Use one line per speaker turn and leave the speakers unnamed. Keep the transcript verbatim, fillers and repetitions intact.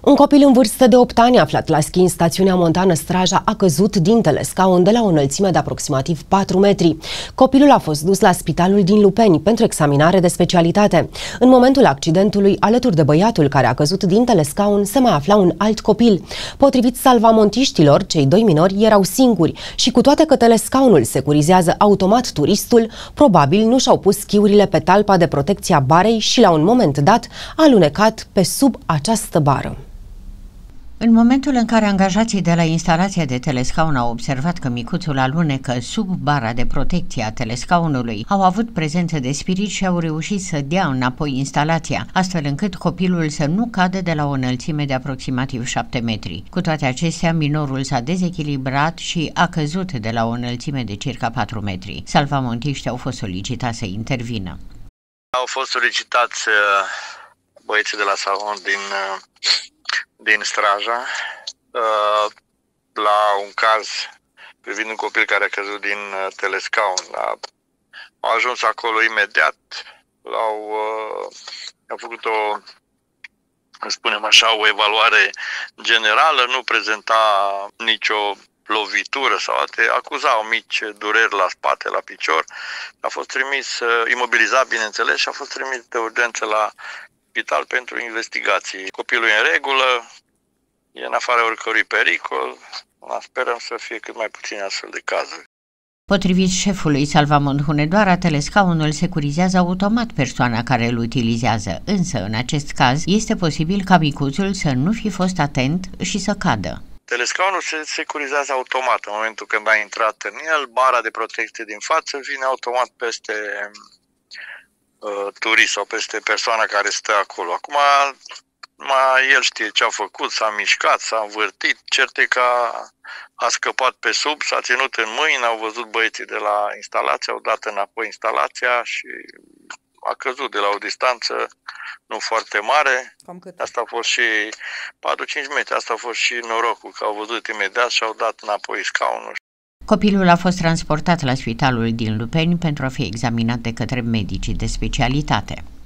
Un copil în vârstă de opt ani aflat la schi în stațiunea montană Straja a căzut din telescaun de la o înălțime de aproximativ patru metri. Copilul a fost dus la spitalul din Lupeni pentru examinare de specialitate. În momentul accidentului, alături de băiatul care a căzut din telescaun, se mai afla un alt copil. Potrivit salvamontiștilor, cei doi minori erau singuri și cu toate că telescaunul securizează automat turistul, probabil nu și-au pus schiurile pe talpa de protecție a barei și la un moment dat a alunecat pe sub această bară.
În momentul în care angajații de la instalația de telescaun au observat că micuțul alunecă sub bara de protecție a telescaunului, au avut prezență de spirit și au reușit să dea înapoi instalația, astfel încât copilul să nu cadă de la o înălțime de aproximativ șapte metri. Cu toate acestea, minorul s-a dezechilibrat și a căzut de la o înălțime de circa patru metri. Salvamontiștii au fost solicitați să intervină.
Au fost solicitați băieții de la salon din din Straja la un caz privind un copil care a căzut din telescaun. Au ajuns acolo imediat, au, au făcut o, spunem așa, o evaluare generală, nu prezenta nicio lovitură sau alte, acuzau mici dureri la spate, la picior. A fost trimis, imobilizat, bineînțeles, și a fost trimis de urgență la spital pentru investigații. Copilul e în regulă, e în afara oricărui pericol, sperăm să fie cât mai puține astfel de cazuri.
Potrivit șefului Salvamont Hunedoara, telescaunul securizează automat persoana care îl utilizează, însă în acest caz este posibil ca micuțul să nu fi fost atent și să cadă.
Telescaunul se securizează automat în momentul când a intrat în el, bara de protecție din față vine automat peste turist sau peste persoana care stă acolo. Acum, mai el știe ce a făcut, s-a mișcat, s-a învârtit, certe că a, a scăpat pe sub, s-a ținut în mâini, au văzut băieții de la instalație, au dat înapoi instalația și a căzut de la o distanță nu foarte mare.
Cam cât?
Asta a fost și patru-cinci metri, asta a fost și norocul, că au văzut imediat și au dat înapoi scaunul.
Copilul a fost transportat la spitalul din Lupeni pentru a fi examinat de către medicii de specialitate.